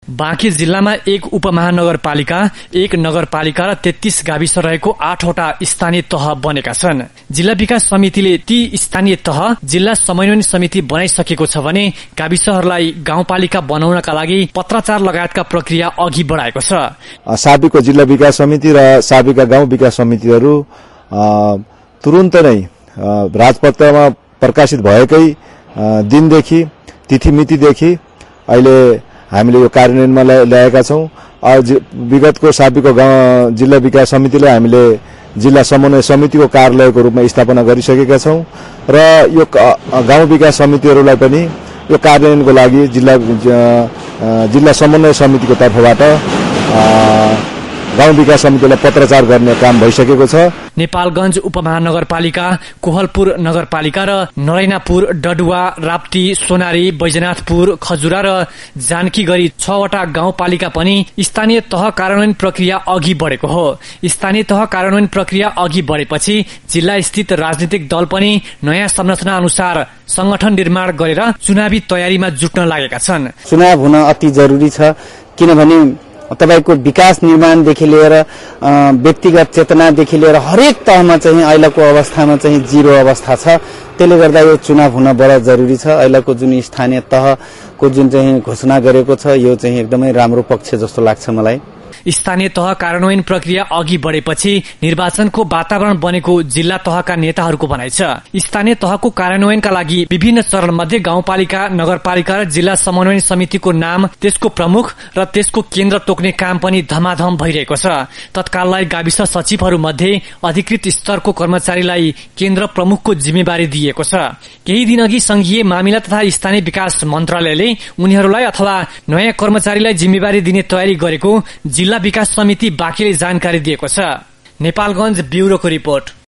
बाँकी जिल्लामा 1 उपमहानगरपालिका, 1 नगरपालिका र 33 गाविस रहेको 8वटा स्थानीय तह बनेका छन्। जिल्ला विकास समितिले ती स्थानीय तह जिल्ला समन्वयन समिति बनाइसकेको छ भने गाविसहरूलाई गाउँपालिका बनाउनका लागि पत्राचार लगायतका प्रक्रिया अघि बढाएको छ। साबिकको जिल्ला विकास समिति र साबिकका गाउँ विकास समितिहरू तुरुन्त नै राजपत्रमा प्रकाशित भएकै दिनदेखि तिथिमितिदेखि अहिले हामीले यो कार्यान्वयनमा ल्याएका छौं। विगतको साबिकको जिल्ला विकास समितिले हामीले जिल्ला समन्वय समितिको कार्यालयको रूपमा स्थापना गरिसकेका छौं र यो गाउँ विकास समितिहरूलाई पनि यो कार्यान्वयनको लागि जिल्ला समन्वय समितिको तर्फबाट गाउँ विकास समितिलाई पत्राचार गर्ने काम भइसकेको छ। नेपालगञ्ज उपमहानगरपालिका, कोहलपुर नगरपालिका र नरैनापुर, डडुवा, राप्ती, सोनारी, बैजनाथपुर, खजुरा र जानकी गरी 6वटा गाउँपालिका पनि स्थानीय तह कार्यान्वयन प्रक्रिया अघि बढेको हो। स्थानीय तह कार्यान्वयन प्रक्रिया अघि बढेपछि जिल्ला स्थित राजनीतिक दल पनि नयाँ संरचना अनुसार संगठन निर्माण गरेर चुनावी तयारीमा जुट्न लागेका छन्। चुनाव हुन अति जरुरी छ, किनभने तपाईको विकास निर्माणदेखि लिएर व्यक्तिगत चेतनादेखि लिएर हरेक तहमा चाहिँ अहिलेको अवस्थामा चाहिँ जीरो अवस्था छ। त्यसले गर्दा यो चुनाव हुन बडा जरुरी छ। अहिलेको जुन स्थानीय तहको जुन चाहिँ घोषणा गरेको छ यो चाहिँ एकदमै राम्रो पक्ष जस्तो लाग्छ मलाई। स्थानीय तह कार्यान्वयन प्रक्रिया अघि बढेपछि निर्वाचनको वातावरण बनेको जिल्ला तहका नेताहरूको भनाइ छ। स्थानीय तहको कार्यान्वयनका लागि विभिन्न चरणमध्ये गाउँपालिका, नगरपालिका र जिल्ला समन्वय समितिको नाम, त्यसको प्रमुख र त्यसको केन्द्र तोक्ने काम पनि धमाधम भइरहेको छ। तत्काललाई गाविस सचिवहरू मध्ये अधिकृत स्तरको कर्मचारीलाई केन्द्र प्रमुखको जिम्मेवारी दिएको छ। केही दिनअघि संघीय मामिला तथा स्थानीय विकास मन्त्रालयले उनीहरूलाई अथवा नयाँ कर्मचारीलाई जिम्मेवारी दिने तयारी गरेको जिल्ला विकास समिति बाँकीले जानकारी दिएको छ। नेपालगञ्ज ब्युरोको रिपोर्ट।